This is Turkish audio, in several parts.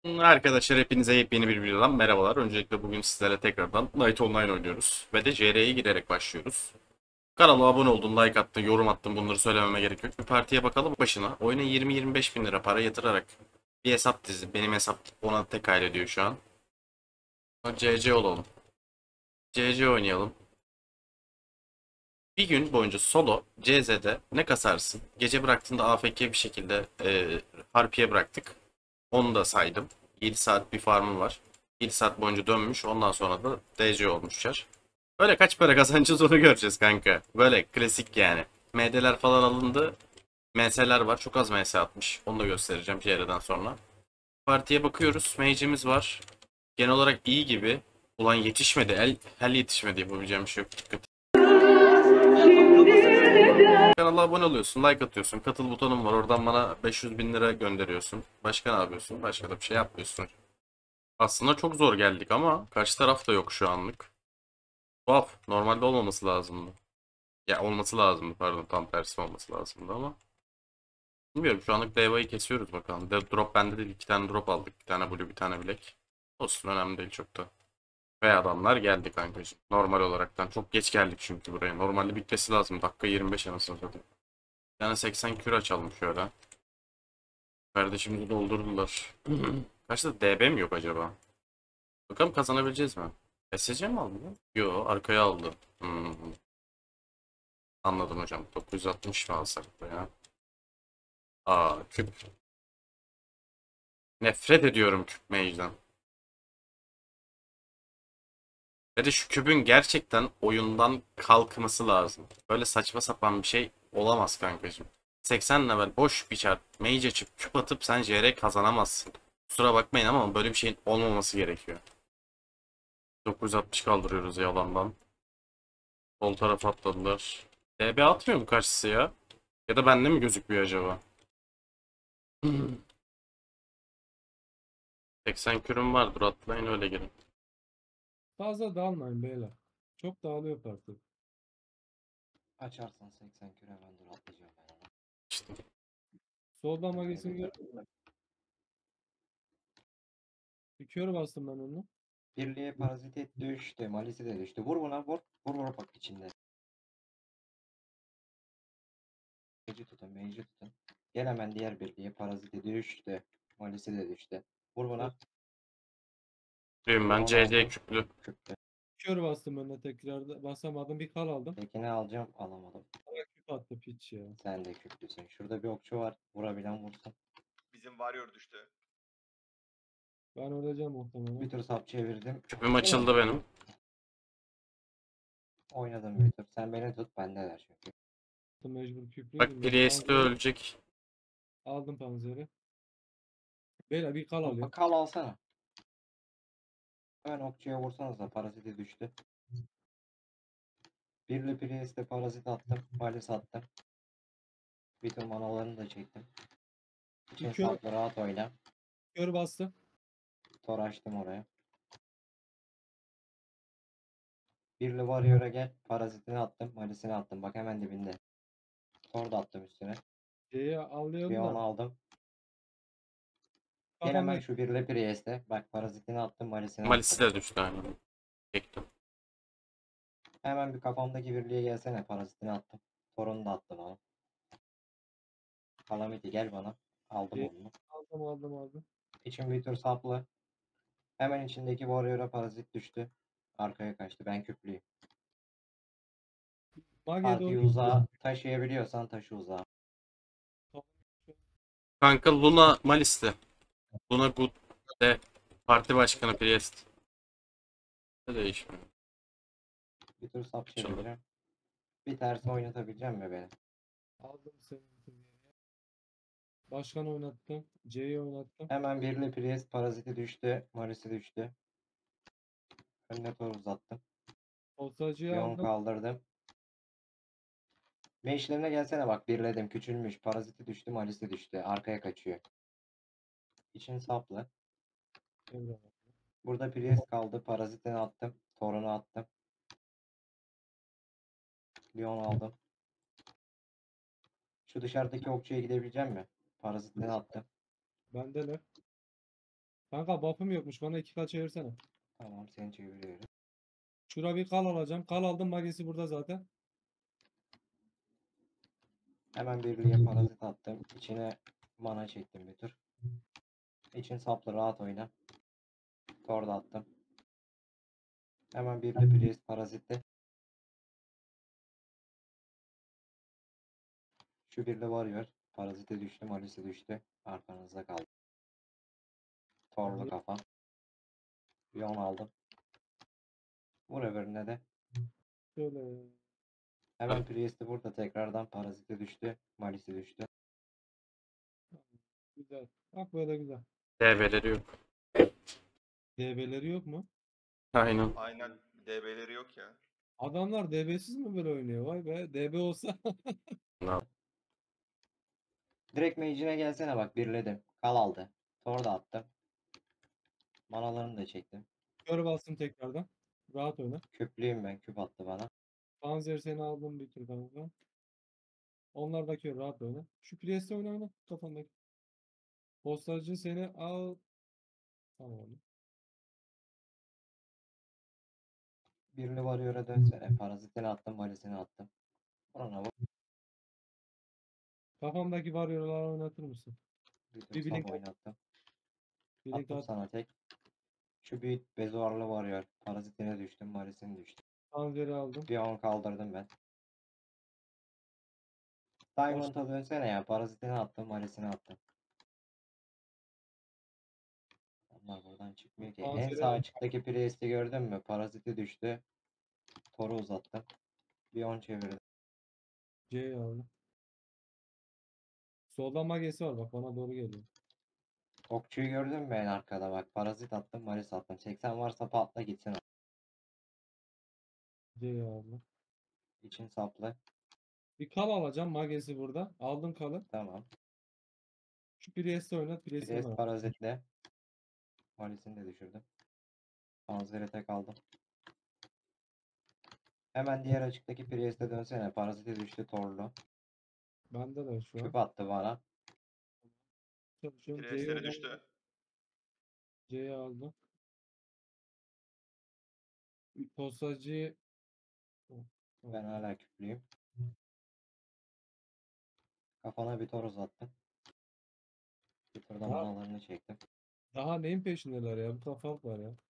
Arkadaşlar hepinize yepyeni bir videodan merhabalar. Öncelikle bugün sizlerle tekrardan Night Online oynuyoruz. Ve de CR'ye girerek başlıyoruz. Kanala abone oldun, like attın, yorum attın, bunları söylememe gerek yok. Bir partiye bakalım başına. Oyuna 20-25 bin lira para yatırarak bir hesap dizdim. Benim hesap ona tek ediyor şu an. CC olalım. CC oynayalım. Bir gün boyunca solo CZ'de ne kasarsın? Gece bıraktığında AFK bir şekilde Harpiye bıraktık. Onu da saydım. 7 saat bir farmım var. 7 saat boyunca dönmüş. Ondan sonra da DC olmuşlar. Böyle kaç para kazanacağız onu göreceğiz kanka. Böyle klasik yani. MD'ler falan alındı. MS'ler var. Çok az MS atmış. Onu da göstereceğim CR'den sonra. Partiye bakıyoruz. Mage'imiz var. Genel olarak iyi gibi. Ulan yetişmedi. Hel yetişmedi, yapabileceğim bir şey yok. Dikkat. Kanala abone oluyorsun, like atıyorsun, katıl butonum var. Oradan bana 500 bin lira gönderiyorsun. Başka ne yapıyorsun? Başka da bir şey yapmıyorsun. Aslında çok zor geldik ama karşı taraf da yok şu anlık. Tuhaf. Normalde olmaması lazımdı. Ya olması lazımdı, pardon, tam tersi olması lazımdı ama. Bilmiyorum, şu anlık devayı kesiyoruz bakalım. Drop bende değil. 2 tane drop aldık. Bir tane blue, bir tane black. Olsun, önemli değil çok da. Ve adamlar geldi kankacığım. Normal olaraktan. Çok geç geldik çünkü buraya. Normalde bitmesi lazım. Dakika 25 anasını satayım. Bir tane 80 kür açalım şöyle. Kardeşimizi doldurdular. Kaçta DB mi yok acaba? Bakalım kazanabileceğiz mi? SC mi aldı? Yo, arkaya aldı. Anladım hocam. 960 mı alsak da ya? Aa, küp. Nefret ediyorum küp mage'den. Ve de şu küpün gerçekten oyundan kalkması lazım. Böyle saçma sapan bir şey olamaz kankacığım. 80 level boş bir çarp. Mage açıp küp atıp sen JR kazanamazsın. Kusura bakmayın ama böyle bir şeyin olmaması gerekiyor. 960 kaldırıyoruz yalandan. Sol tarafa atladılar. DB atmıyor mu karşısı ya? Ya da bende mi gözükmüyor acaba? 80 kürüm vardır, atlayın öyle gelin. Fazla dağılmayın beyler. Çok dağılıyor parti. Açarsan 80 kilo hemen dur atlayacağım ben ona. İşte. Soldan Şöyle magazin bir gördün mü? Bir kör bastım ben onu. birliğe parazit düştü. Malisi de düştü. Vur buna vur. Vur vur bak içinde. Mage'i tutun. Mage'i tutun. Gel hemen diğer birliğe paraziti düştü. Malisi de düştü. Vur buna. Diyorum ben Leon CC aldım. küplü. Küptü. Kör bastım önüne tekrar basamadım. Bir kal aldım. Tekini alacağım. Alamadım. Bana küp attı piç ya. Sen de küplüsün. Şurada bir okçu var. Vurabilen vursun. Bizim Warrior düştü. Ben öleceğim muhtemelen. Bir tur sap çevirdim. Küpüm açıldı benim. Oynadım bir tur. Sen beni tut. Bendeler çünkü. Mecbur Bak küplüydüm ben. Priest de ölecek. Aldım panzeri. Beyler bir kal Hoppa alıyorum. kal alsana. Hemen okçuya vursanız da paraziti düştü. Birli Priest'e parazit attım. Malis attım. Bir tur manalarını da çektim. İçin Bir kör, saplı rahat oyna. kör bastım. Tor açtım oraya. Birli Warrior'a gel. Parazitini attım. Malisini attım. Bak hemen dibinde. Tor da attım üstüne. Şeyi Bir alıyorum onu da. aldım. Gel hemen Kafamda şu birli Priest'e. Bak parazitini attım. Malisini Malisi attım. de düştü aynen. Çektim. Hemen bir kafamdaki birliğe gelsene. Parazitini attım. Torunu da attım ona. Calamity gel bana. Aldım şeyi onu. aldım. İçin bir tur saplı. Hemen içindeki Warrior'a parazit düştü. Arkaya kaçtı. Ben küplüyüm. Mage'ye doğru Partiyi uzağa taşıyabiliyorsan taşı uzağa. Kanka Luna Malis'te. Luna Good de parti başkanı Priest. Ne değişmiyor. Bir tur sap Açıldı. çevireceğim. Bir tersi oynatabileceğim mi beni? aldım seni. Başkan oynattım. C'yi oynattım. Hemen birli Priest paraziti düştü. Marisi düştü. Önüne tor uzattım. Bir Oltacıyı 10 aldım. kaldırdım. Meşlerine gelsene bak birledim. Küçülmüş. Paraziti düştü. Marisi düştü. Arkaya kaçıyor. İçin saplı. Eyvallah. Burada Priest kaldı. Parazitini attım. Torunu attım. Leon aldım. Şu dışarıdaki okçuya gidebileceğim mi? Parazitini attım. Bendeler. Kanka buff'ım yokmuş. Bana 2K çevirsene. Tamam seni çeviriyorum. Şura bir kal alacağım. Kal aldım. Magesi burada zaten. Hemen birliğe parazit attım. İçine mana çektim bir tur. İçin saplı rahat oyna. Tor da attım. Hemen birli priest parazitte. Şu birli varıyor. Parazite düştü. Malisi düştü. Arkanızda kaldı. Torlu kafa. Bir 10 aldım. Vur öbürüne de. Şöyle. Hemen priest'i burada tekrardan parazite düştü. Malisi düştü. Güzel. Bak böyle güzel. DB'leri yok. DB'leri yok mu? Aynen. Aynen DB'leri yok ya. Adamlar DB'siz mi böyle oynuyor? Vay be. DB olsa. Ne yap- Direkt mage'ine gelsene bak birledim. Kal aldı. Tor da attım. Manalarını da çektim. Kör bastım tekrardan. Rahat oyna. Küplüyüm ben. Küp attı bana. Panzer seni aldım bir tur kanka. Onlar da kör rahat oyna. Şu Priest'e oyna kafandaki. Postacı seni al. Tamam. Birli varıyor'a dönsene. Parazitini attım. Malisini attım. Ona vur. Kafamdaki varyoları oynatır mısın? Bir tur Bir sap blink at. oynattım. Bir link Attım at. sana tek. Şu büyük bezuarlı varıyor. Parazitine düştüm. Malisini düştü. Panzer'i aldım. Bir 10 kaldırdım ben. Boş. Diamond'a dönsene ya. Parazitini attım. Malisini attım. Onlar buradan çıkmıyor ki. En Panzer'i sağ açıktaki priest'i gördün mü? Paraziti düştü. Toru uzattım. Bir 10 çevirdim. C'yi aldım. Solda magesi var bak bana doğru geliyor. Okçuyu gördün mü en arkada bak. Parazit attım. Malis attım. 80 varsa patla gitsin. C'yi aldım. İçin saplı. Bir kal alacağım magesi burada. Aldım kalı. Tamam. Şu Priest'i oynat. Priest'i Priest oynat. parazitle. Malisini de düşürdüm. Panzer'e tek aldım. Hemen diğer açıktaki Priest'e dönsene. Parazite düştü torlu. Bende de şu an. Küp attı bana. Çalışıyorum. C'yi Priestleri oynadım. düştü. C'yi aldım. Postacıyı Ben hala küplüyüm. Kafana bir tor uzattım. Bir turda Daha, manalarını çektim. daha neyin peşindeler ya? Bu kafam var ya.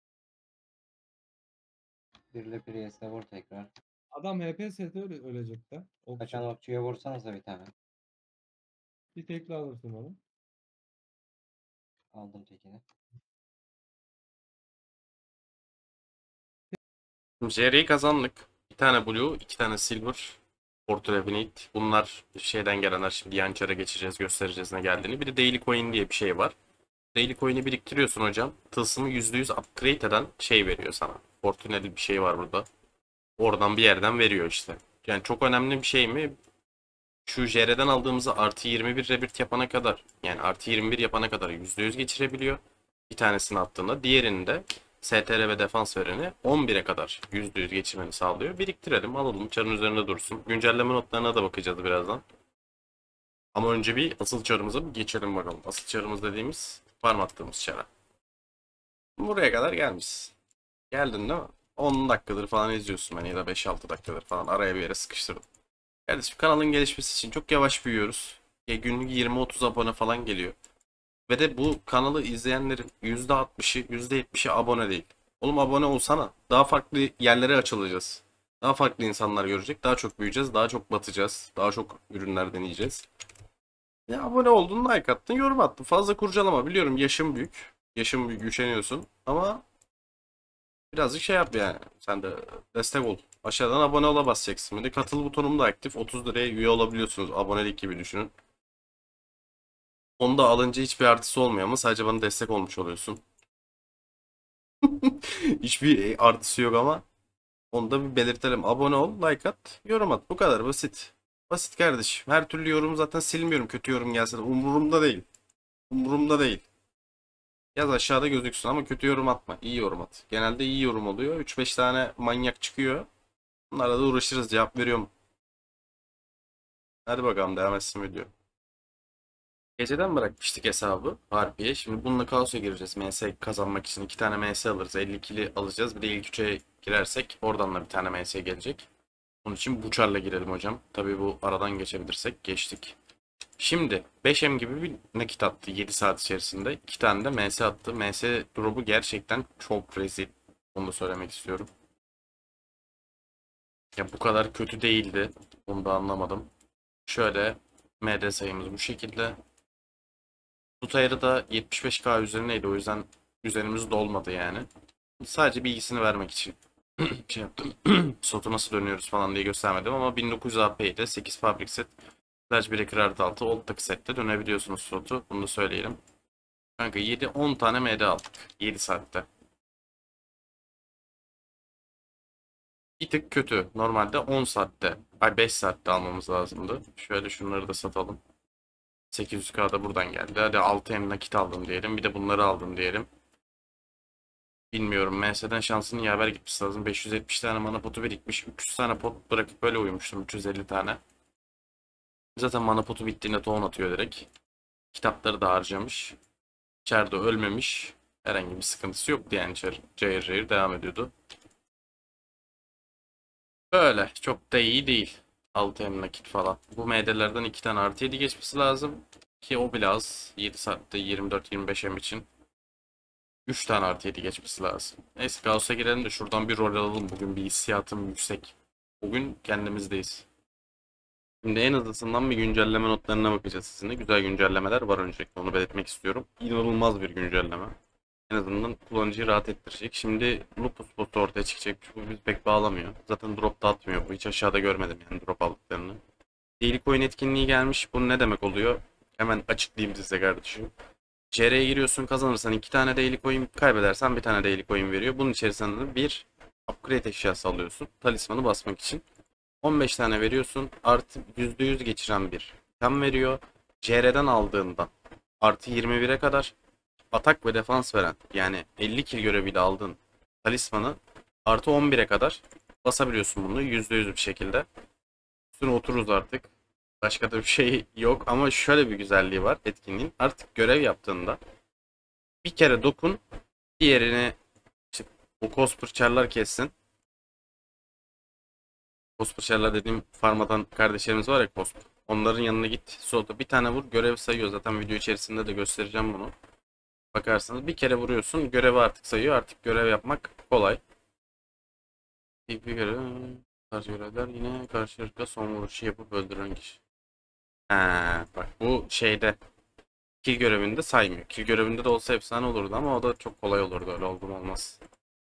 Birli Priest'e vur tekrar. Adam HPS'de ölecek de. Okçu. Kaçan okçuya vursanıza bir tane. Bir tekli alırsın onu. Aldım tekini. Jerry'yi kazandık. Bir tane Blue, iki tane Silver. Portal Infinite. Bunlar şeyden gelenler. Şimdi yan çara geçeceğiz. Göstereceğiz ne geldiğini. Bir de Daily Coin diye bir şey var. Daily Coin'i biriktiriyorsun hocam. Tılsımı %100 upgrade eden şey veriyor sana. Fortuneli bir şey var burada. Oradan bir yerden veriyor işte. Yani çok önemli bir şey mi? Şu JR'den aldığımızı artı 21 rebirth yapana kadar, yani artı 21 yapana kadar %100 geçirebiliyor. Bir tanesini attığında diğerini de STR ve defans vereni 11'e kadar %100 geçirmeni sağlıyor. Biriktirelim, alalım, çarın üzerinde dursun. Güncelleme notlarına da bakacağız birazdan. Ama önce bir asıl çarımıza bir geçelim bakalım. Asıl çarımız dediğimiz farm attığımız çara. Buraya kadar gelmişiz. Geldin değil mi? 10 dakikadır falan izliyorsun beni ya da 5-6 dakikadır falan araya bir yere sıkıştırdım. Kardeşim kanalın gelişmesi için çok yavaş büyüyoruz. Günlük 20-30 abone falan geliyor. Ve de bu kanalı izleyenlerin %60'ı %70'i abone değil. Oğlum abone olsana. Daha farklı yerlere açılacağız. Daha farklı insanlar görecek. Daha çok büyüyeceğiz. Daha çok batacağız. Daha çok ürünler deneyeceğiz. Ya abone oldun, like attın, yorum attın. Fazla kurcalama. Biliyorum yaşım büyük. Yaşım büyük, üşeniyorsun. Ama birazcık şey yap yani. Sen de destek ol. Aşağıdan abone ola basacaksın. Bir de katıl butonum da aktif. 30 liraya üye olabiliyorsunuz. Abonelik gibi düşünün. Onu da alınca hiçbir artısı olmuyor ama sadece bana destek olmuş oluyorsun. Hiçbir artısı yok ama onu da bir belirtelim. Abone ol, like at, yorum at. Bu kadar basit. Basit kardeşim. Her türlü yorum zaten silmiyorum. Kötü yorum gelse de umurumda değil. Umurumda değil. Yaz aşağıda gözüksün ama kötü yorum atma. İyi yorum at. Genelde iyi yorum oluyor. 3-5 tane manyak çıkıyor. Bunlarla da uğraşırız. Cevap veriyorum. Hadi bakalım devam etsin video. Geceden bırakmıştık hesabı Harbiye. Şimdi bununla kaosa gireceğiz. MS kazanmak için 2 tane MS alırız. 52'li alacağız. Bir de ilk 3'e girersek oradan da bir tane MS gelecek. Onun için Buçar'la girelim hocam. Tabii bu aradan geçebilirsek geçtik. Şimdi 5M gibi bir nakit attı 7 saat içerisinde. 2 tane de MS attı. MS drop'u gerçekten çok rezil. Onu da söylemek istiyorum. Ya bu kadar kötü değildi. Bunu da anlamadım. Şöyle MD sayımız bu şekilde. Tut ayarı da 75K üzerineydi. O yüzden üzerimiz dolmadı yani. Sadece bilgisini vermek için şey yaptım. Slot'u nasıl dönüyoruz falan diye göstermedim ama 1900 AP ile 8 Fabric Set Flash Breaker artı 6 Old'daki sette dönebiliyorsunuz slotu. Bunu da söyleyelim. Kanka 7-10 tane MD aldık 7 saatte. Bir tık kötü. Normalde 10 saatte, ay 5 saatte almamız lazımdı. Şöyle şunları da satalım. 800K da buradan geldi. Hadi 6M nakit aldım diyelim. Bir de bunları aldım diyelim. Bilmiyorum. MS'den şansının yaver gitmesi lazım. 570 tane mana potu birikmiş. 300 tane pot bırakıp böyle uyumuştum. 350 tane. Zaten mana potu bittiğinde tohum atıyor direkt. Kitapları da harcamış. İçeride ölmemiş. Herhangi bir sıkıntısı yoktu yani içeri. Cayır cayır devam ediyordu. Böyle. Çok da iyi değil. 6M nakit falan. Bu MD'lerden 2 tane artı 7 geçmesi lazım. Ki o bile az. 7 saatte 24-25M için. 3 tane artı 7 geçmesi lazım. Neyse Gauss'a girelim de şuradan bir rol alalım. Bugün bir hissiyatım yüksek. Bugün kendimizdeyiz. Şimdi en hızlısından bir güncelleme notlarına bakacağız sizinle. Güzel güncellemeler var öncelikle onu belirtmek istiyorum. İnanılmaz bir güncelleme. En azından kullanıcıyı rahat ettirecek. Şimdi Lupus botu ortaya çıkacak. Bu bizi pek bağlamıyor. Zaten drop da atmıyor. Bu hiç aşağıda görmedim yani drop aldıklarını. Daily coin etkinliği gelmiş. Bu ne demek oluyor? Hemen açıklayayım size kardeşim. CR'ye giriyorsun, kazanırsan 2 tane daily coin, kaybedersen bir tane daily coin veriyor. Bunun içerisinde de bir upgrade eşyası alıyorsun. Talismanı basmak için. 15 tane veriyorsun. Artı %100 geçiren bir item veriyor. CR'den aldığında artı 21'e kadar atak ve defans veren yani 50 kill göreviyle aldığın talismanı artı 11'e kadar basabiliyorsun bunu %100 bir şekilde. Üstüne otururuz artık. Başka da bir şey yok ama şöyle bir güzelliği var etkinliğin. Artık görev yaptığında bir kere dokun, diğerini işte o Cosperçarlar kessin. Cosperçarlar dediğim farmadan kardeşlerimiz var ya Cosper. Onların yanına git. Solda bir tane vur, görev sayıyor. Zaten video içerisinde de göstereceğim bunu. Bakarsanız bir kere vuruyorsun, görevi artık sayıyor. Artık görev yapmak kolay. Bir görev, karşı görevler yine karşılıklı son vuruşu yapıp öldüren kişi. Bak bu şeyde kill görevinde saymıyor. Kill görevinde de olsa efsane olurdu ama o da çok kolay olurdu. Öyle oldu mu olmaz.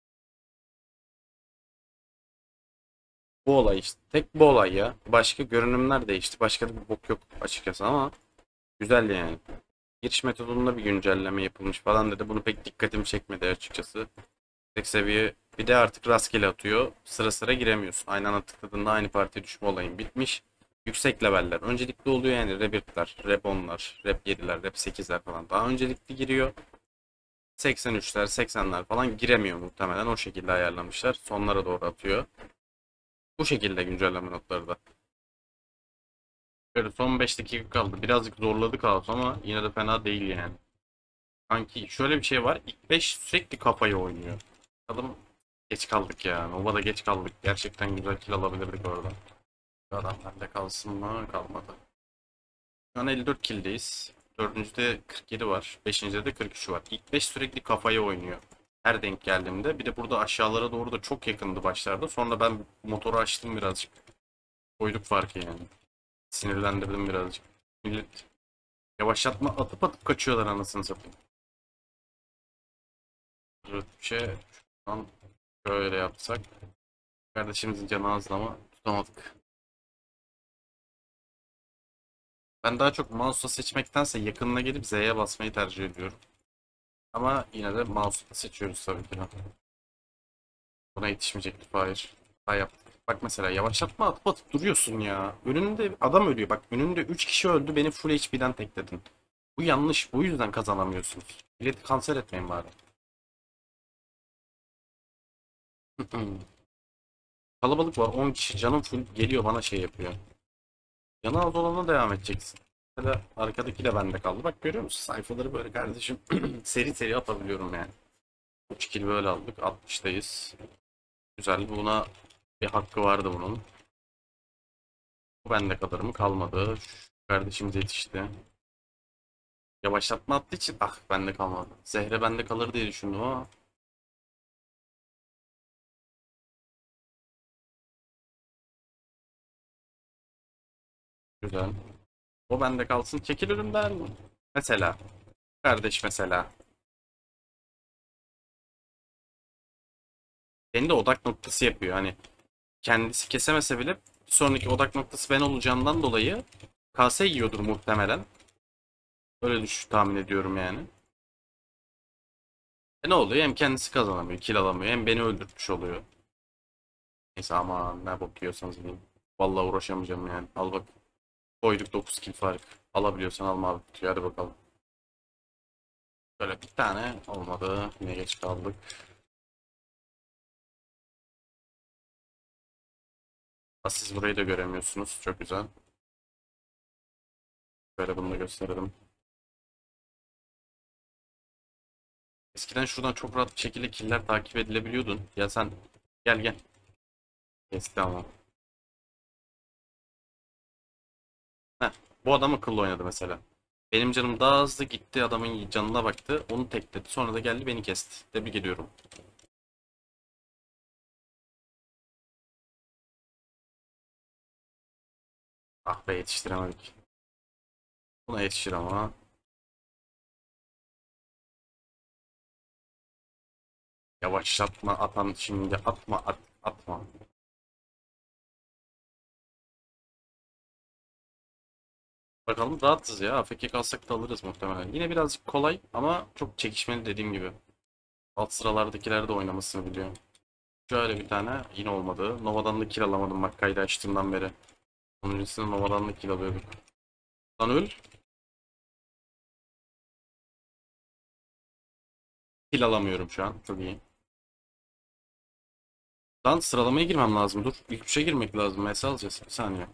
Bu olay işte. Tek bu olay ya. Başka görünümler değişti. Başka da bir bok yok açıkçası ama güzel yani. Giriş metodunda bir güncelleme yapılmış falan dedi. Bunu pek dikkatimi çekmedi açıkçası. Tek seviye bir de artık rastgele atıyor. Sıra sıra giremiyorsun. Aynı anda tıkladığında aynı partiye düşme olayın bitmiş. Yüksek leveller. Öncelikli oluyor yani Rebirth'ler, Rep 10'lar, Rep 7'ler, Rep 8'ler falan. Daha öncelikli giriyor. 83'ler, 80'ler falan giremiyor muhtemelen. O şekilde ayarlamışlar. Sonlara doğru atıyor. Bu şekilde güncelleme notları da. Böyle son 5 dakika kaldı. Birazcık zorladı kaos ama yine de fena değil yani. Sanki şöyle bir şey var. İlk 5 sürekli kafayı oynuyor. Bakalım geç kaldık ya. Nova'da geç kaldık. Gerçekten güzel kill alabilirdik orada. Adam bende kalsın mı? Kalmadı. Şu an 54 kill'deyiz. Dördüncüde 47 var. Beşincide de 43 var. İlk 5 sürekli kafayı oynuyor. Her denk geldiğimde. Bir de burada aşağılara doğru da çok yakındı başlarda. Sonra ben motoru açtım birazcık. Koyduk farkı yani. Sinirlendirdim birazcık. Millet yavaşlatma atıp atıp kaçıyorlar anasını satayım. Rütçe şuradan şöyle yapsak. Kardeşimizin canı azdı ama tutamadık. Ben daha çok mouse'la seçmektense yakınına gelip Z'ye basmayı tercih ediyorum. Ama yine de mouse'la seçiyoruz tabii ki. Buna yetişmeyecekti Fahir. Daha yaptık. Bak mesela yavaşlatma atıp atıp duruyorsun ya. Önünde adam ölüyor. Bak önünde 3 kişi öldü. Beni full HP'den tekledin. Bu yanlış. Bu yüzden kazanamıyorsunuz. Milleti kanser etmeyin bari. Kalabalık var. 10 kişi canım full geliyor bana şey yapıyor. Canı az olana devam edeceksin. Mesela arkadaki de bende kaldı. Bak görüyor musun? Sayfaları böyle kardeşim seri seri atabiliyorum yani. 3 kill böyle aldık. 60'tayız. Güzel. Buna bir hakkı vardı bunun. Bu bende kalır mı? Kalmadı. Şu kardeşimiz yetişti. Yavaşlatma attığı için bende kalmadı. Zehre bende kalır diye düşündüm ama güzel. O bende kalsın. Çekil önümden. Mesela. Kardeş mesela. Beni de odak noktası yapıyor. Hani kendisi kesemese bile bir sonraki odak noktası ben olacağımdan dolayı kase yiyordur muhtemelen. Öyle tahmin ediyorum yani. Ne oluyor? Hem kendisi kazanamıyor, kill alamıyor, hem beni öldürtmüş oluyor. Neyse aman ne bok yiyorsanız yiyin. Vallahi uğraşamayacağım yani. Al bak. Koyduk 9 kill fark. Alabiliyorsan alma abi. Hadi bakalım. Böyle bir tane olmadı. Yine geç kaldık. Siz burayı da göremiyorsunuz. Çok güzel. Böyle bunu da gösterelim. Eskiden şuradan çok rahat bir şekilde killer takip edilebiliyordun. Ya sen gel gel. Kesti ama. Heh, bu adam akıllı oynadı mesela. Benim canım daha hızlı gitti, adamın canına baktı. Onu tekledi. Sonra da geldi beni kesti. Tebrik ediyorum. Ah be yetiştiremedik. Buna yetişir ama. Yavaşlatma atan şimdi atma. Bakalım rahatız ya. AFK kalsak da alırız muhtemelen. Yine birazcık kolay ama çok çekişmeli dediğim gibi. Alt sıralardakiler de oynamasını biliyor. Şöyle bir tane yine olmadı. Nova'dan da kill alamadım bak kaydı açtığımdan beri. Onun öncesinde Nova'dan da kill alıyorduk. Lan öl. Kill alamıyorum şu an. Çok iyi. Lan sıralamaya girmem lazım. Dur. İlk üçe girmek lazım. MS alacağız. Bir saniye.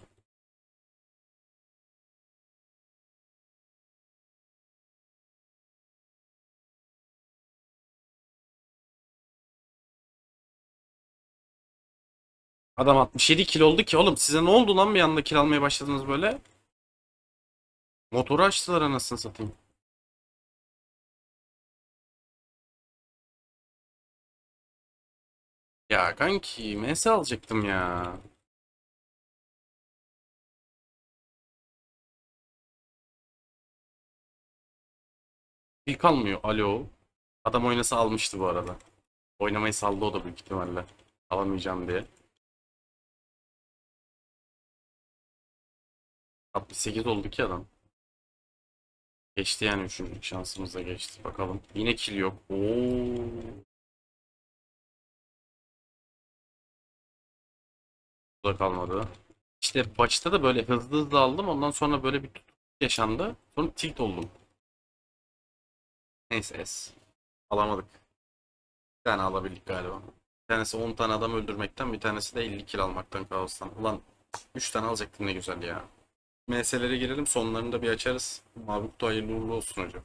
Adam 67 kill oldu ki oğlum. Size ne oldu lan bir anda kill almaya başladınız böyle? Motoru açtılar anasını satayım. Ya kanki MS alacaktım ya. Kill kalmıyor. Alo. Adam oynasa almıştı bu arada. Oynamayı saldı o da büyük ihtimalle. Alamayacağım diye. 68 oldu ki adam. Geçti yani üçüncü şansımız da geçti. Bakalım. Yine kill yok. Oo. Bu da kalmadı. İşte başta da böyle hızlı hızlı aldım. Ondan sonra böyle bir tutuk yaşandı. Sonra tilt oldum. Neyse es. Alamadık. Bir tane alabildik galiba. Bir tanesi 10 tane adam öldürmekten, bir tanesi de 50 kill almaktan kaostan. Ulan 3 tane alacaktım ne güzel ya. MS'lere girelim sonlarını da bir açarız. Mabuktu hayırlı uğurlu olsun hocam.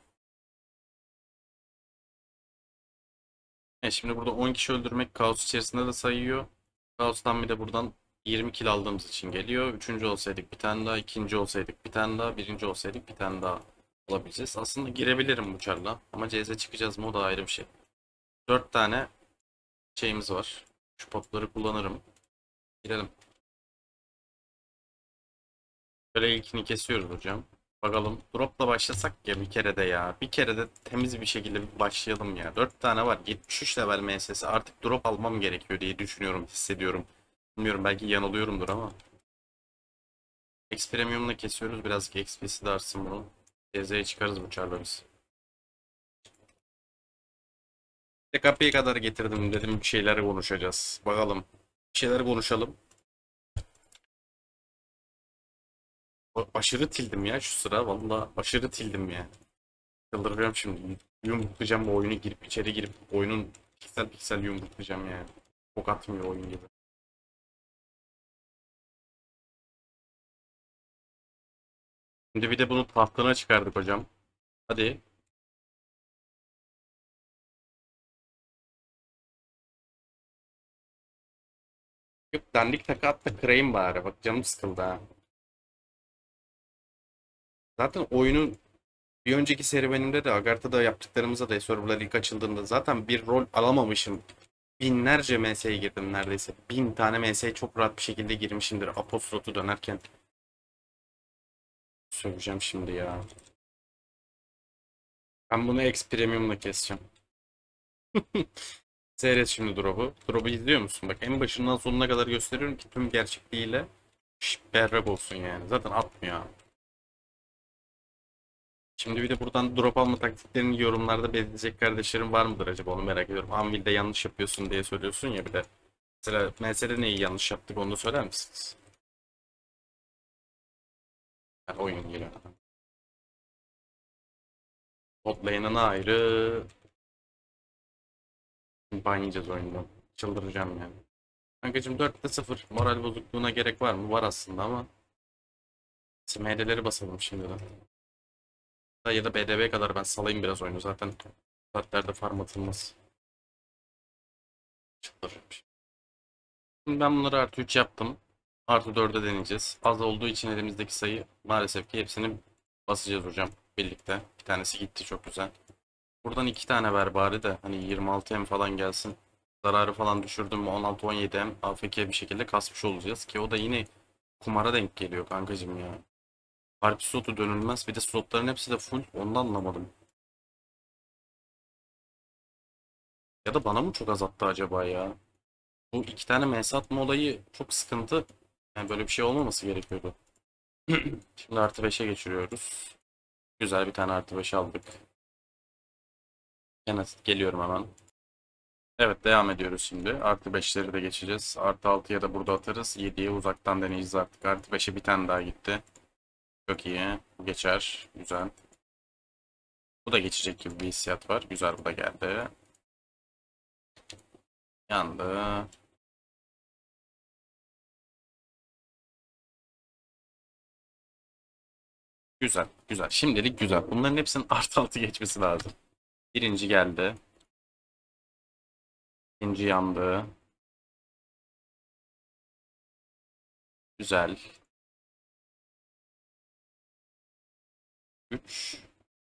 Şimdi burada 10 kişi öldürmek kaos içerisinde de sayıyor. Kaos'tan bir de buradan 20 kill aldığımız için geliyor. Üçüncü olsaydık bir tane daha, ikinci olsaydık bir tane daha, birinci olsaydık bir tane daha olabileceğiz. Aslında girebilirim bu çarla ama CZ çıkacağız mı o da ayrı bir şey. 4 tane şeyimiz var. Şu potları kullanırım. Girelim. Böyle ilkini kesiyoruz hocam. Bakalım dropla başlasak ya bir kere de ya. Bir kere de temiz bir şekilde bir başlayalım ya. 4 tane var. 73 level MS'si. Artık drop almam gerekiyor diye düşünüyorum, hissediyorum. Bilmiyorum belki yanılıyorumdur ama. X Premium'la kesiyoruz. Birazcık XP'si de artsın bunun. CZ'ye çıkarız bu çarla biz. İşte kapıya kadar getirdim dedim bir şeyler konuşacağız. Bakalım. Bir şeyler konuşalım. Aşırı tildim ya şu sıra. Vallahi aşırı tildim ya. Çıldıracağım şimdi. Yumruklayacağım bu oyunu girip içeri girip oyunun piksel piksel yumruklayacağım yani. Ok atmıyor oyun gibi. Şimdi bir de bunu tahtına çıkardık hocam. Hadi. Yok, dandik taka at da kırayım bari. Bak canım sıkıldı ha. Zaten oyunun bir önceki serüvenimde de Agartha'da yaptıklarımıza da serverlar ilk açıldığında zaten bir rol alamamışım. Binlerce MS'ye girdim neredeyse. 1000 tane MS'ye çok rahat bir şekilde girmişimdir. Apostrotu dönerken. Söyleyeceğim şimdi ya. Ben bunu X Premium'la keseceğim. Seyret şimdi drop'u. Drop'u izliyor musun? Bak en başından sonuna kadar gösteriyorum ki tüm gerçekliğiyle berrak olsun yani. Zaten atmıyor. Şimdi bir de buradan drop alma taktiklerini yorumlarda belirtecek kardeşlerim var mıdır acaba onu merak ediyorum. Anvil'de yanlış yapıyorsun diye söylüyorsun ya bir de. Mesela MS'de neyi yanlış yaptık onu da söyler misiniz? Yani oyun geliyor. Bot lane'ına ayrı. Ban yiyeceğiz oyundan. Çıldıracağım yani. Kankacım 4'te 0. Moral bozukluğuna gerek var mı? Var aslında ama. MD'leri basalım şimdiden. Ya da BDB kadar ben salayım biraz oyunu zaten. Saatlerde farm atılmaz. Çıldıracağım. Şimdi ben bunları artı 3 yaptım. Artı 4'e deneyeceğiz. Az olduğu için elimizdeki sayı maalesef ki hepsini basacağız hocam. Birlikte. Bir tanesi gitti çok güzel. Buradan 2 tane ver bari de hani 26M falan gelsin. Zararı falan düşürdüm mü 16-17M AFK bir şekilde kasmış olacağız. Ki o da yine kumara denk geliyor kankacım ya. Harp slotu dönülmez. Bir de slotların hepsi de full. Onu da anlamadım. Ya da bana mı çok azalttı acaba ya? Bu 2 tane MS atma olayı çok sıkıntı. Yani böyle bir şey olmaması gerekiyordu. Şimdi artı 5'e geçiriyoruz. Güzel bir tane artı 5 aldık. Geliyorum hemen. Evet devam ediyoruz şimdi. Artı 5'leri de geçeceğiz. Artı 6'ya da burada atarız. 7'ye uzaktan deneyeceğiz artık. Artı 5'e bir tane daha gitti. Çok iyi. Bu geçer. Güzel. Bu da geçecek gibi bir hissiyat var. Güzel bu da geldi. Yandı. Güzel. Güzel. Şimdilik güzel. Bunların hepsinin artı 6 geçmesi lazım. Birinci geldi. İkinci yandı. Güzel. 3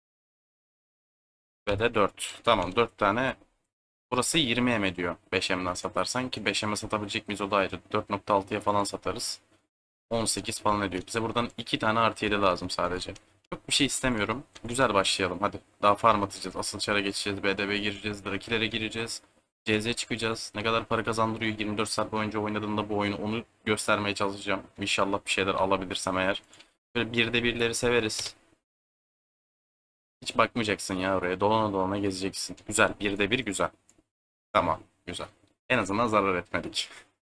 ve de 4. Tamam 4 tane. Burası 20M ediyor 5M'den satarsan ki 5M'e satabilecek miyiz o da ayrı. 4.6'ya falan satarız. 18 falan ediyor. Bize buradan 2 tane artı 7 lazım sadece. Çok bir şey istemiyorum. Güzel başlayalım hadi. Daha farm atacağız. Asıl çara geçeceğiz. BDB gireceğiz. Drakilere gireceğiz. CZ çıkacağız. Ne kadar para kazandırıyor 24 saat boyunca oynadığında bu oyunu onu göstermeye çalışacağım. İnşallah bir şeyler alabilirsem eğer. Böyle birde birleri severiz. Hiç bakmayacaksın ya oraya. Dolana dolana gezeceksin. Güzel. Birde bir güzel. Tamam. Güzel. En azından zarar etmedik.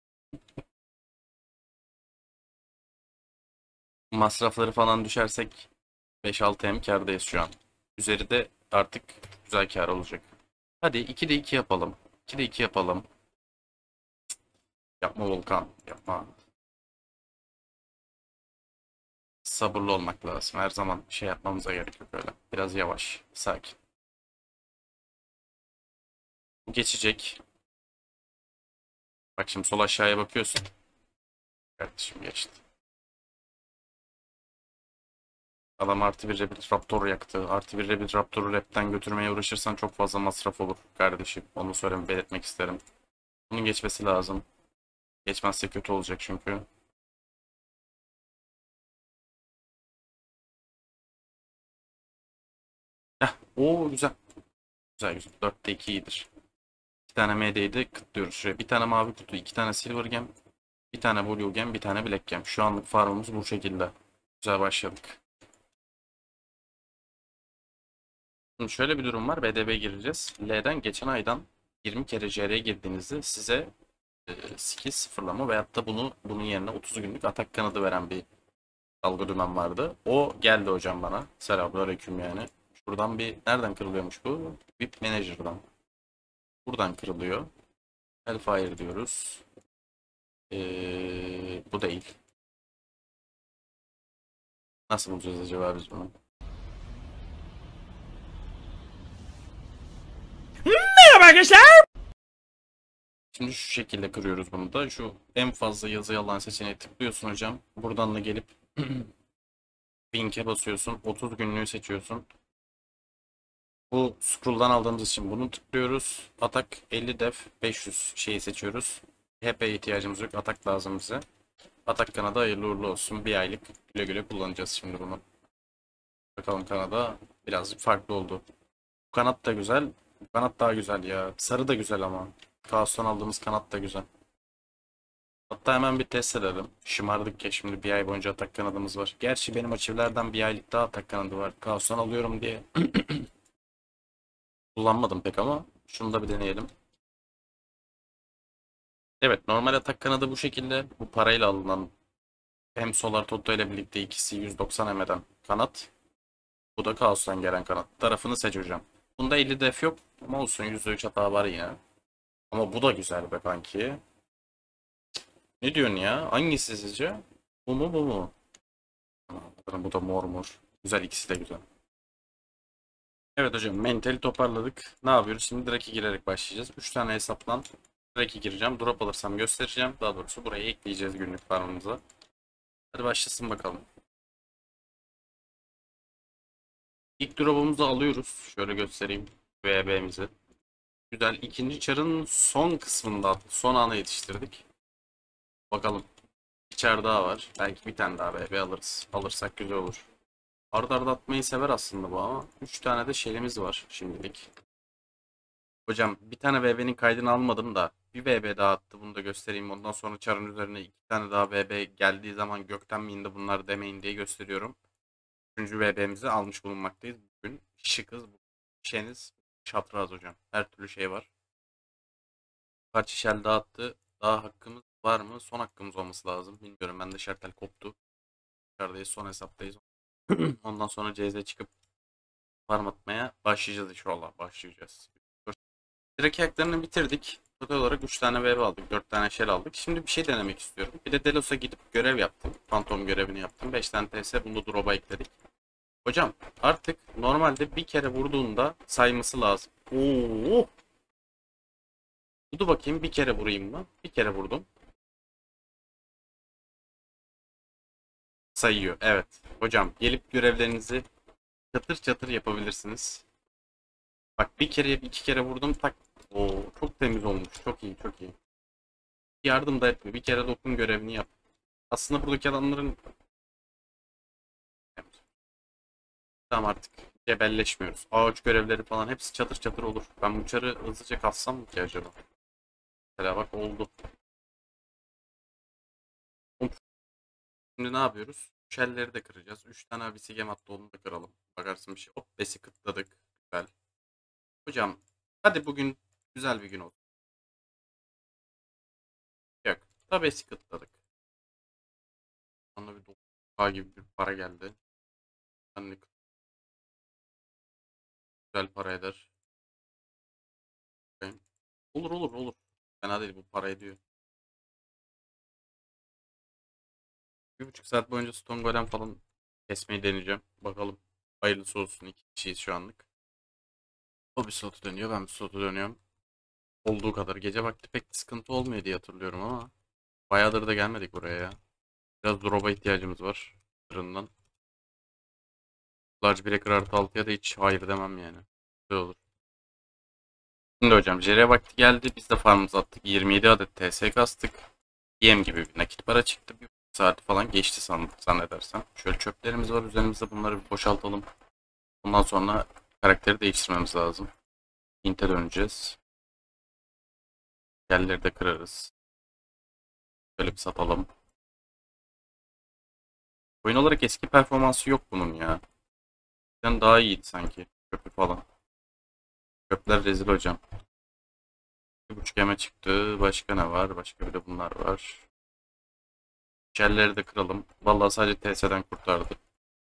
Masrafları falan düşersek 5-6 M kârdayız şu an. Üzeri de artık güzel kâr olacak. Hadi 2'de 2 yapalım. 2'de 2 yapalım. Yapma Volkan. Yapma. Sabırlı olmak lazım. Her zaman şey yapmamıza gerek yok öyle. Biraz yavaş. Sakin. Bu geçecek. Bak şimdi sol aşağıya bakıyorsun. Kardeşim geçti. Adam artı bir Rabbit Raptor yaktı. Artı bir Rabbit Raptor'u rapten götürmeye uğraşırsan çok fazla masraf olur kardeşim. Onu söyleyeyim, belirtmek isterim. Bunun geçmesi lazım. Geçmezse kötü olacak çünkü. Heh, oo güzel. Güzel güzel. 4'te 2 iyidir. 2 tane MD'yi kıtlıyoruz şuraya. Bir tane mavi kutu, 2 tane Silver Gem, bir tane Blue Gem, bir tane Black Gem. Şu anlık farmımız bu şekilde. Güzel başladık. Şimdi şöyle bir durum var. BDB gireceğiz. L'den geçen aydan 20 kere CR'ye girdiğinizde size skill sıfırlama veyahut da bunun yerine 30 günlük atak kanadı veren bir algoritmam vardı. O geldi hocam bana. Selamünaleyküm yani. Şuradan bir nereden kırılıyormuş bu? VIP Manager'dan. Buradan kırılıyor. Hellfire diyoruz. Bu değil. Nasıl bulacağız acaba biz bunu? Merhaba arkadaşlar. Şimdi şu şekilde kırıyoruz bunu da. Şu en fazla yazı alan seçeneğe tıklıyorsun hocam. Buradan da gelip Link'e basıyorsun. 30 günlüğü seçiyorsun. Bu scroll'dan aldığımız için bunu tıklıyoruz. Atak 50 def 500 şeyi seçiyoruz. HP'ye ihtiyacımız yok. Atak lazım bize. Atak kanadı hayırlı uğurlu olsun. Bir aylık güle güle kullanacağız şimdi bunu. Bakalım kanada birazcık farklı oldu. Bu kanat da güzel. Bu kanat daha güzel ya. Sarı da güzel ama. Kaos'tan aldığımız kanat da güzel. Hatta hemen bir test edelim. Şımardık ya, şimdi bir ay boyunca atak kanadımız var. Gerçi benim açıvlerden bir aylık daha atak kanadı var. Kaos'tan alıyorum diye. Kullanmadım pek ama şunu da bir deneyelim. Evet, normal atak kanadı bu şekilde. Bu parayla alınan hem Solar Toto ile birlikte ikisi 190 MM'den kanat. Bu da Kaos'tan gelen kanat. Tarafını seç hocam. Bunda 50 def yok ama olsun, %3 hata var yine. Ama bu da güzel be kanki. Ne diyorsun ya? Hangisi sizce? Bu mu bu mu? Bu da mor mor. Güzel, ikisi de güzel. Evet hocam, mentali toparladık. Ne yapıyoruz? Şimdi Drake'e girerek başlayacağız. 3 tane hesaptan Drake'e gireceğim. Drop alırsam göstereceğim. Daha doğrusu buraya ekleyeceğiz günlük farmımıza. Hadi başlasın bakalım. İlk drop'umuzu alıyoruz. Şöyle göstereyim VB'mizi. Güzel. İkinci çarın son kısmında, son ana yetiştirdik. Bakalım. Bir çar daha var. Belki bir tane daha VB alırız. Alırsak güzel olur. Arda arda atmayı sever aslında bu ama. 3 tane de şeyimiz var şimdilik. Hocam bir tane VB'nin kaydını almadım da bir VB daha attı. Bunu da göstereyim. Ondan sonra çarın üzerine 2 tane daha VB geldiği zaman gökten mi indi bunlar demeyin diye gösteriyorum. 3. VB'mizi almış bulunmaktayız. Bugün şıkız. Şeyiniz çapraz hocam. Her türlü şey var. Kaç şişel dağıttı. Daha hakkımız var mı? Son hakkımız olması lazım. Bilmiyorum, ben de şartel koptu. Dışarıdayız, son hesaptayız. Ondan sonra CZ çıkıp farm atmaya başlayacağız inşallah. Başlayacağız. Direkt ayaklarını bitirdik. Total olarak 3 tane VB aldık. 4 tane shell aldık. Şimdi bir şey denemek istiyorum. Bir de Delos'a gidip görev yaptım. Phantom görevini yaptım. 5 tane TS, bunu da drop'a ekledik. Hocam artık normalde bir kere vurduğunda sayması lazım. Oo! Dur bakayım, bir kere vurayım mı? Bir kere vurdum. Sayıyor. Evet. Hocam gelip görevlerinizi çatır çatır yapabilirsiniz. Bak, bir kere iki kere vurdum tak. Oo, çok temiz olmuş. Çok iyi, çok iyi. Yardım da etme. Bir kere dokun, görevini yap. Aslında buradaki adamların... Tamam, artık cebelleşmiyoruz. Ağaç görevleri falan hepsi çatır çatır olur. Ben bu çarı hızlıca kassam mı ki acaba? Mesela bak, oldu. Şimdi ne yapıyoruz? Shell'leri de kıracağız. 3 tane abisi gem attı, onu da kıralım. Bakarsın bir şey. Hop, besi kıtladık. Güzel. Hocam hadi bugün güzel bir gün olsun. Yok. Da besi kıtladık. Bana bir 9K gibi bir para geldi. Ben de güzel para eder. Bakayım. Olur olur olur. Fena değil, bu para ediyor. 1,5 saat boyunca Stone Golem falan kesmeyi deneyeceğim. Bakalım. Hayırlısı olsun. 2 kişiyiz şu anlık. O bir slotu dönüyor. Ben bir slotu dönüyorum. Olduğu kadar. Gece vakti pek sıkıntı olmuyor diye hatırlıyorum ama bayağıdır da gelmedik buraya ya. Biraz drop'a ihtiyacımız var. Fırından. Large Breaker artı 6'ya da hiç hayır demem yani. Güzel olur. Şimdi hocam Jere vakti geldi. Biz de farmımızı attık. 27 adet TS kastık. Yem gibi bir nakit para çıktı. Bir saat falan geçti zannedersem. Şöyle çöplerimiz var üzerimizde. Bunları bir boşaltalım. Ondan sonra karakteri değiştirmemiz lazım. Hint'e döneceğiz. Yerleri de kırarız. Böyle bir satalım. Oyun olarak eski performansı yok bunun ya. Yani daha iyiydi sanki. Köprü falan. Köpler rezil hocam. 1,5 yeme çıktı. Başka ne var? Başka bir de bunlar var. Şelleri de kıralım. Vallahi sadece TS'den kurtardı.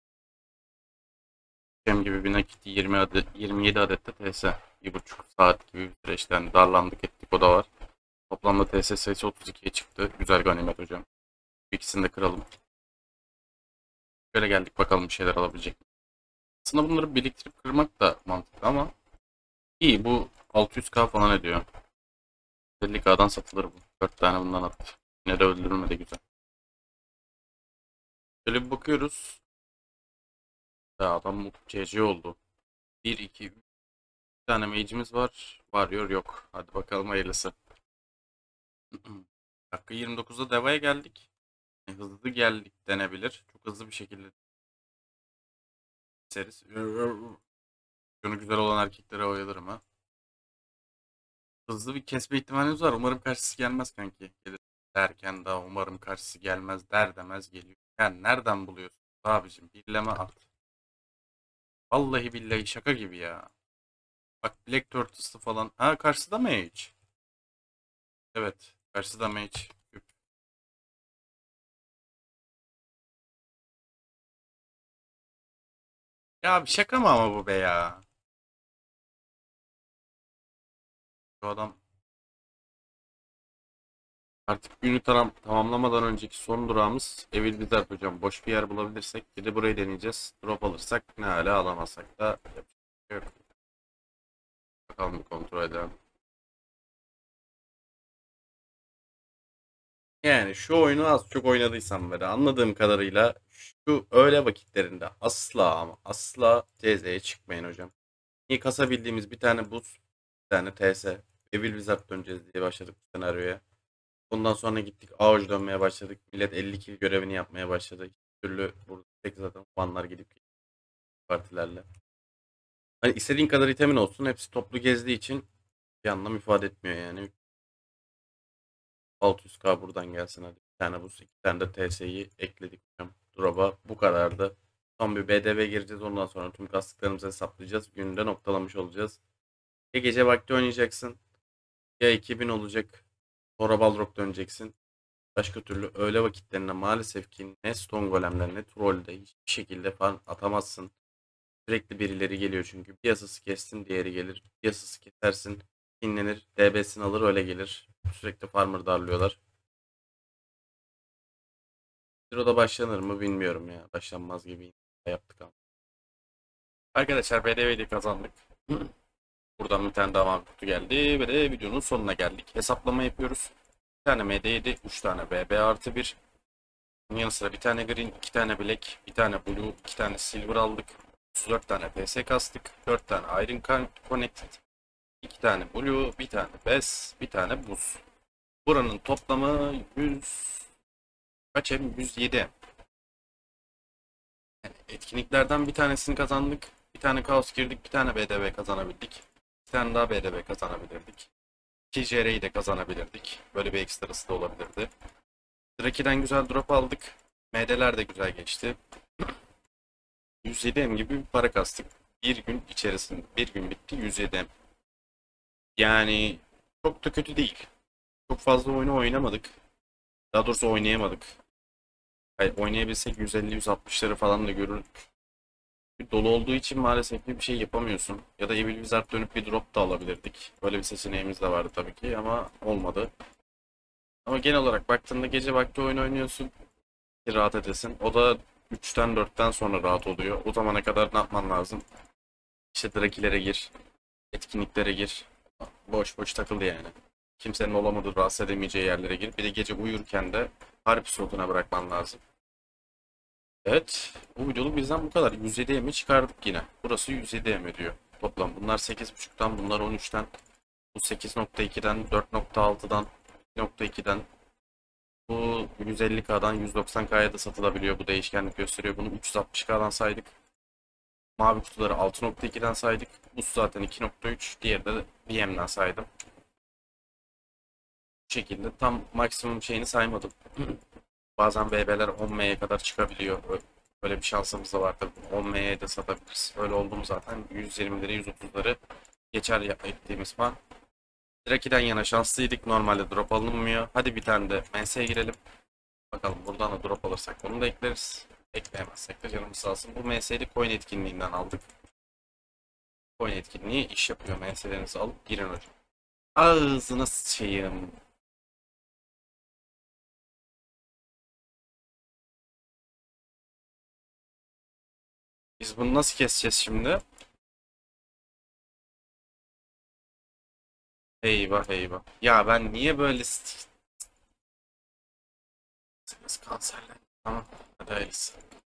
Hem gibi bir nakit 20 adet, 27 adet de TS. 1,5 saat gibi bir süreçten darlandık ettik, o da var. Toplamda TS sayısı 32'ye çıktı. Güzel ganimet hocam. İkisini de kıralım. Şöyle geldik bakalım bir şeyler alabilecek mi? Aslında bunları biriktirip kırmak da mantıklı ama iyi, bu 600k falan ediyor. 50k'dan satılır bu. 4 tane bundan at. Yine de öldürülmedi, güzel. Şöyle bir bakıyoruz. Ya adam CC oldu. 1, 2, 3 tane mage'imiz var. Varıyor yok. Hadi bakalım hayırlısı. Dakika 29'da devaya geldik. Hızlı geldik denebilir. Çok hızlı bir şekilde keseriz. Şunu güzel olan erkeklere oyalarım ha. Hızlı bir kesme ihtimalimiz var. Umarım karşısı gelmez kanki. Gelir derken daha umarım karşısı gelmez der demez geliyor. Yani nereden buluyorsun abicim? Birleme at. Vallahi billahi şaka gibi ya. Bak Black Turtles'ı falan. Ha, karşıda mage. Evet. Karşıda mage. Üp. Ya bir şaka mı ama bu be ya? Şu adam artık günü tamamlamadan önceki son durağımız Evil Wizard hocam. Boş bir yer bulabilirsek bir de burayı deneyeceğiz. Drop alırsak ne hala, alamazsak da yapacak bir şey yok. Bakalım bir kontrol edelim. Yani şu oyunu az çok oynadıysam böyle anladığım kadarıyla şu öğle vakitlerinde asla ama asla CZ'ye çıkmayın hocam. İyi kasabildiğimiz bir tane buz, bir tane TS. Evil Wizard döneceğiz diye başladık bu senaryoya. Ondan sonra gittik AOJ dönmeye başladık. Millet 50 kill görevini yapmaya başladı. Bir türlü burada tek zaten fanlar gidip partilerle. Hani istediğin kadar itemin olsun, hepsi toplu gezdiği için bir anlam ifade etmiyor yani. 600k buradan gelsin hadi. Bir tane buz, iki tane de TS'yi ekledik hocam. Drop'a bu kadardı. Son bir BDV gireceğiz, ondan sonra tüm kastıklarımızı hesaplayacağız. Günü de noktalamış olacağız. Ya gece vakti oynayacaksın ya 2000 olacak. Sonra Balrog döneceksin. Başka türlü öğle vakitlerinde maalesef ki ne stone golemler ne trollde hiçbir şekilde falan atamazsın. Sürekli birileri geliyor çünkü. Bir yasası kestin diğeri gelir. Bir yasası kesersin dinlenir. DB'sini alır öyle gelir. Sürekli farmer darlıyorlar. Zero'da başlanır mı bilmiyorum ya. Başlanmaz gibi yaptık ama. Arkadaşlar BDV'de kazandık. Buradan bir tane daha mavi kutu geldi ve de videonun sonuna geldik. Hesaplama yapıyoruz. Bir tane MD7, 3 tane BB artı 1. Bunun yanı sıra bir tane green, 2 tane black, bir tane blue, 2 tane silver aldık. 34 tane PS kastık. 4 tane iron connected. 2 tane blue, bir tane bes, bir tane buz. Buranın toplamı 100 kaç em? 107. Yani etkinliklerden bir tanesini kazandık. Bir tane kaos girdik, bir tane BDV kazanabildik. Bir tane daha BDV kazanabilirdik. 2 JR'yi de kazanabilirdik. Böyle bir ekstrası da olabilirdi. Draki'den güzel drop aldık. MD'ler de güzel geçti. 107 M gibi bir para kastık. Bir gün içerisinde. Bir gün bitti 107 M. Yani çok da kötü değil. Çok fazla oyunu oynamadık. Daha doğrusu oynayamadık. Hayır, oynayabilsek 150-160'ları falan da görürdük. Dolu olduğu için maalesef bir şey yapamıyorsun. Ya da Evil Wizard dönüp bir drop da alabilirdik. Böyle bir seçeneğimiz de vardı tabii ki ama olmadı. Ama genel olarak baktığında gece vakti oyun oynuyorsun ki rahat edesin. O da 3'ten 4'ten sonra rahat oluyor. O zamana kadar ne yapman lazım? İşte Drakilere gir, etkinliklere gir. Boş boş takıl yani. Kimsenin olamadığı, rahatsız edemeyeceği yerlere gir. Bir de gece uyurken de harp slotuna bırakman lazım. Evet, bu videoluk bizden bu kadar. 107 mi çıkardık yine. Burası 107 mi diyor toplam. Bunlar 8.5'tan, bunlar 13'ten. Bu 8.2'den, 4.6'dan, 2.2'den. Bu 150K'dan 190K'ya da satılabiliyor. Bu değişkenlik gösteriyor. Bunu 360K'dan saydık. Mavi kutuları 6.2'den saydık. Bu zaten 2.3. Diğeri de VM'den saydım. Bu şekilde tam maksimum şeyini saymadım. Bazen BB'ler 10M'ye kadar çıkabiliyor. Böyle bir şansımız da vardır. 10M'ye de satabiliriz. Öyle oldu mu zaten 120'leri 130'ları geçer ettiğimiz falan. Draki'den yana şanslıydık. Normalde drop alınmıyor. Hadi bir tane de MS'ye girelim. Bakalım buradan da drop alırsak onu da ekleriz. Ekleyemezsek de canımız sağ olsun. Bu MS'yi coin etkinliğinden aldık. Coin etkinliği iş yapıyor. MS'lerinizi alıp girin hocam. Ağzına sıçayım. Biz bunu nasıl keseceğiz şimdi? Eyvah eyvah. Ya ben niye böyle kanserler? Tamam. Hadi hayırlısı.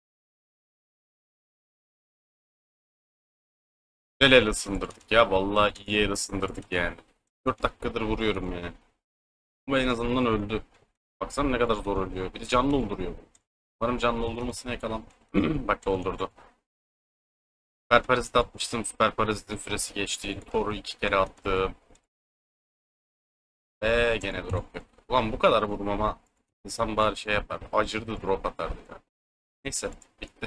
Güzel el ısındırdık ya. Vallahi iyi el ısındırdık yani. 4 dakikadır vuruyorum yani. Bu en azından öldü. Baksana ne kadar zor ölüyor. Bir de canlı dolduruyor. Umarım canlı doldurmasına yakalam. Bak doldurdu. Süper parazit atmıştım. Süper parazitin süresi geçti. Toru 2 kere attım. Gene drop yok. Ulan bu kadar vurmama insan bari şey yapar. Acırdı drop atardı ya. Neyse bitti.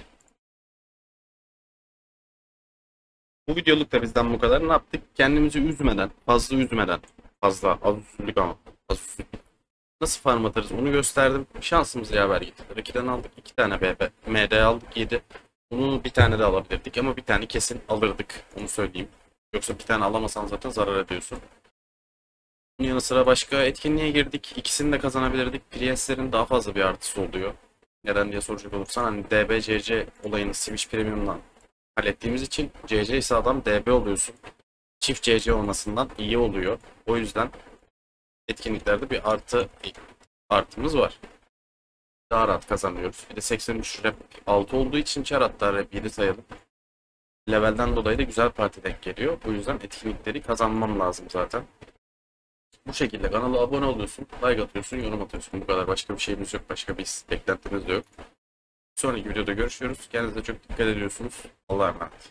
Bu videoluk da bizden bu kadar. Ne yaptık? Kendimizi üzmeden, fazla üzmeden, fazla az üstünlük ama az üstünlük. Nasıl farm atarız onu gösterdim. Şansımız yaver gitti. 2'den aldık. 2 tane BB. MD aldık 7. Bunu bir tane de alabilirdik ama bir tane kesin alırdık. Onu söyleyeyim. Yoksa bir tane alamasan zaten zarar ediyorsun. Bunun yanı sıra başka etkinliğe girdik. İkisini de kazanabilirdik. Priestlerin daha fazla bir artısı oluyor. Neden diye soracak olursan hani DBCC olayını Switch Premium'dan hallettiğimiz için CC ise adam DB oluyorsun. Çift CC olmasından iyi oluyor. O yüzden etkinliklerde bir artımız var. Daha rahat kazanıyoruz. Bir de 83 rep 6 olduğu için çar hatta rep 7 sayalım. Levelden dolayı da güzel parti denk geliyor. O yüzden etkinlikleri kazanmam lazım zaten. Bu şekilde kanala abone oluyorsun, like atıyorsun, yorum atıyorsun. Bu kadar. Başka bir şeyimiz yok. Başka bir beklentimiz de yok. Sonraki videoda görüşüyoruz. Kendinize çok dikkat ediyorsunuz. Allah'a emanet.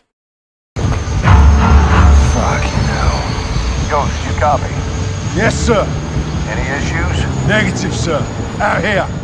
Fucking hell. Ghost, you copy? Yes, sir. Any issues? Negative, sir. Out here.